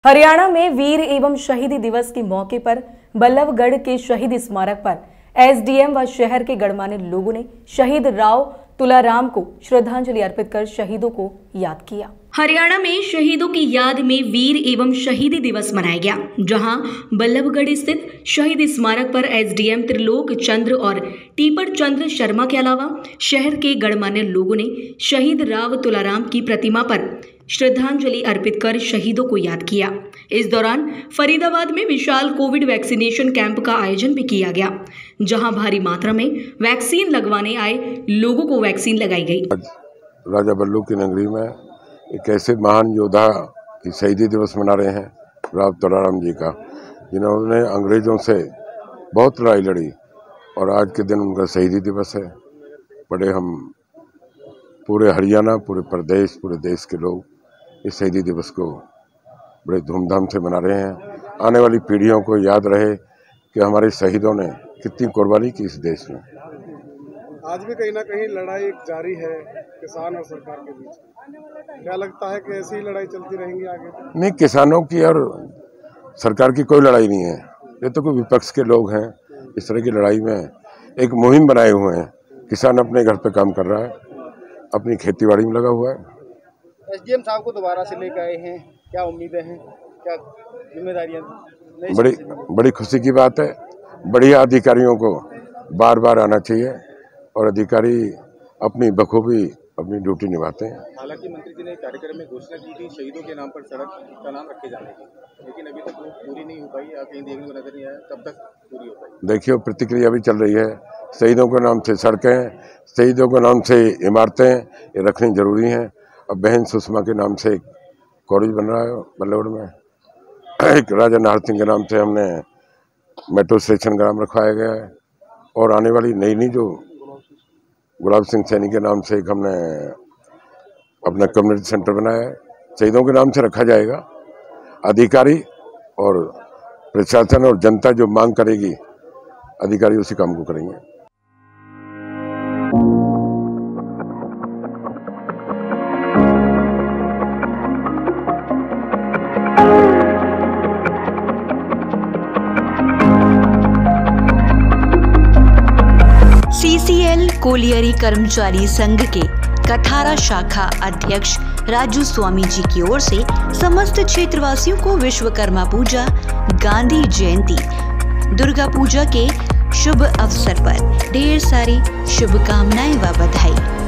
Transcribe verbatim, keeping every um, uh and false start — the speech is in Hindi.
हरियाणा में वीर एवं शहीदी दिवस के मौके पर बल्लभगढ़ के शहीद स्मारक पर एसडीएम व शहर के गणमान्य लोगों ने शहीद राव तुलाराम को श्रद्धांजलि अर्पित कर शहीदों को याद किया। हरियाणा में शहीदों की याद में वीर एवं शहीदी दिवस मनाया गया, जहां बल्लभगढ़ स्थित शहीद स्मारक पर एसडीएम त्रिलोक चंद्र और टीपर चंद्र शर्मा के अलावा शहर के गणमान्य लोगों ने शहीद राव तुलाराम की प्रतिमा पर श्रद्धांजलि अर्पित कर शहीदों को याद किया। इस दौरान फरीदाबाद में विशाल कोविड वैक्सीनेशन कैंप का आयोजन भी किया गया, जहां भारी मात्रा में वैक्सीन लगवाने आए लोगों को वैक्सीन लगाई गई। राजा बल्लू की नगरी में एक ऐसे महान योद्धा की शहीदी दिवस मना रहे हैं, राव तुलाराम जी का, जिन्होंने अंग्रेजों से बहुत लड़ाई लड़ी और आज के दिन उनका शहीदी दिवस है। बड़े हम पूरे हरियाणा, पूरे प्रदेश, पूरे देश के लोग इस शहीदी दिवस को बड़े धूमधाम से मना रहे हैं। आने वाली पीढ़ियों को याद रहे कि हमारे शहीदों ने कितनी कुर्बानी की इस देश में। आज भी कहीं ना कहीं लड़ाई जारी है किसान और सरकार के बीच। क्या लगता है कि ऐसी ही लड़ाई चलती रहेंगी आगे? नहीं, किसानों की और सरकार की कोई लड़ाई नहीं है। ये तो कोई विपक्ष के लोग हैं। इस तरह की लड़ाई में एक मुहिम बनाए हुए हैं। किसान अपने घर पे काम कर रहा है, अपनी खेतीबाड़ी में लगा हुआ है। एसडीएम साहब को दोबारा से लेकर आए हैं, क्या उम्मीदें हैं, क्या जिम्मेदारियां? बड़ी बड़ी खुशी की बात है। बढ़िया अधिकारियों को बार बार आना चाहिए और अधिकारी अपनी बखूबी अपनी ड्यूटी निभाते हैं। हालांकि मंत्री जी ने कार्यक्रम में घोषणा की थी शहीदों के नाम पर सड़क का नाम रखे जाने की, लेकिन अभी तक वो पूरी नहीं हो पाई, कहीं देखने को नजर नहीं आया। कब तक पूरी हो पाई? देखिए, प्रतिक्रिया भी चल रही है। शहीदों के नाम से सड़कें, शहीदों के नाम से इमारतें ये रखनी जरूरी हैं। अब बहन सुषमा के नाम से एक कॉलेज बन रहा है बल्लभगढ़ में। एक राजा नाहर सिंह के नाम से हमने मेट्रो स्टेशन का नाम रखवाया गया है और आने वाली नई नई जो गुलाब सिंह सैनी के नाम से एक हमने अपना कम्युनिटी सेंटर बनाया है, शहीदों के नाम से रखा जाएगा। अधिकारी और प्रशासन और जनता जो मांग करेगी, अधिकारी उसी काम को करेंगे। सीसीएल कोलियरी कर्मचारी संघ के कथारा शाखा अध्यक्ष राजू स्वामी जी की ओर से समस्त क्षेत्रवासियों को विश्वकर्मा पूजा, गांधी जयंती, दुर्गा पूजा के शुभ अवसर पर ढेर सारी शुभकामनाएं व बधाई।